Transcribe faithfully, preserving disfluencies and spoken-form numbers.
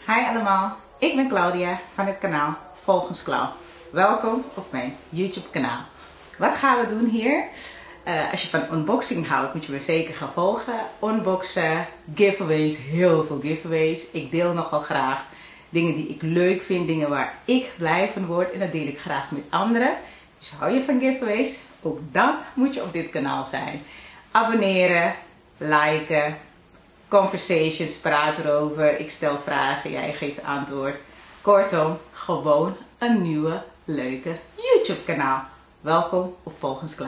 Hi allemaal, ik ben Claudia van het kanaal Volgens Clau. Welkom op mijn YouTube kanaal. Wat gaan we doen hier? Uh, als je van unboxing houdt, moet je me zeker gaan volgen. Unboxen, giveaways, heel veel giveaways. Ik deel nogal graag dingen die ik leuk vind, dingen waar ik blij van word. En dat deel ik graag met anderen. Dus hou je van giveaways? Ook dan moet je op dit kanaal zijn. Abonneren, liken, conversations, praat erover. Ik stel vragen, jij geeft antwoord. Kortom, gewoon een nieuwe, leuke YouTube kanaal. Welkom op Volgens Clau.